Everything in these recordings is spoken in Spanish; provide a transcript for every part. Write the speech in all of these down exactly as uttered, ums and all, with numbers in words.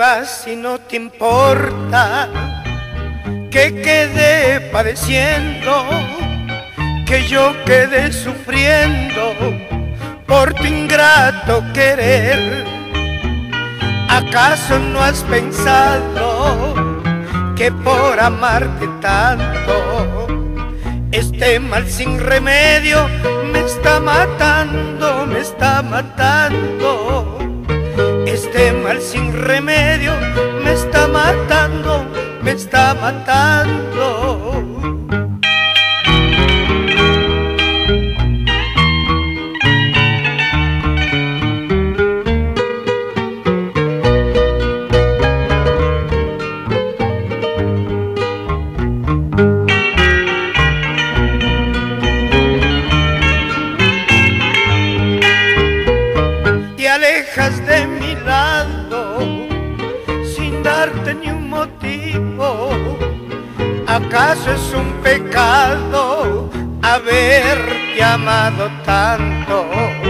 casi no te importa que quede padeciendo, que yo quede sufriendo por tu ingrato querer. ¿Acaso no has pensado que por amarte tanto este mal sin remedio me está matando, me está matando? Este mal sin remedio me está matando, me está matando. Te alejas de mi lado sin darte ni un motivo. ¿Acaso es un pecado haberte amado tanto?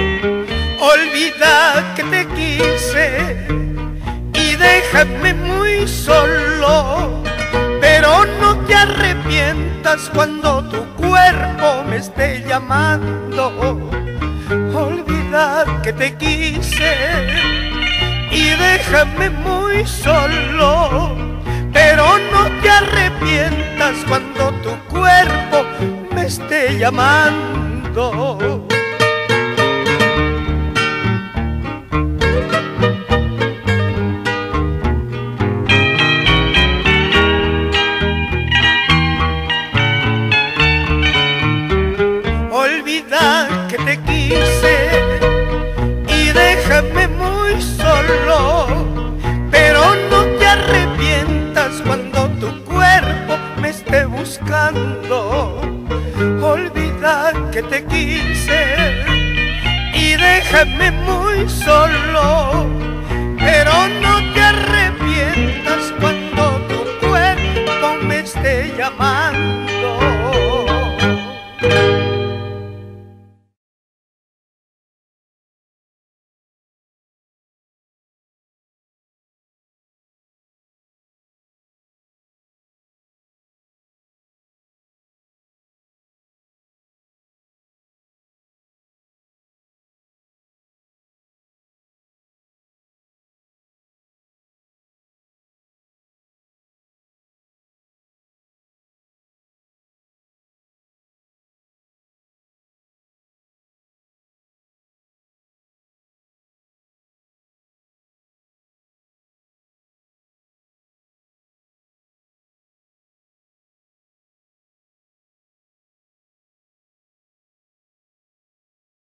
Olvida que te quise y déjame muy solo, pero no te arrepientas cuando tu cuerpo me esté llamando. Olvida que te quise y déjame muy solo, pero no te arrepientas cuando tu cuerpo me esté llamando. Olvida que te quise y déjame muy solo, pero no te arrepientas cuando tu cuerpo me esté buscando. Olvida que te quise y déjame muy solo, pero no te arrepientas cuando tu cuerpo me esté llamando.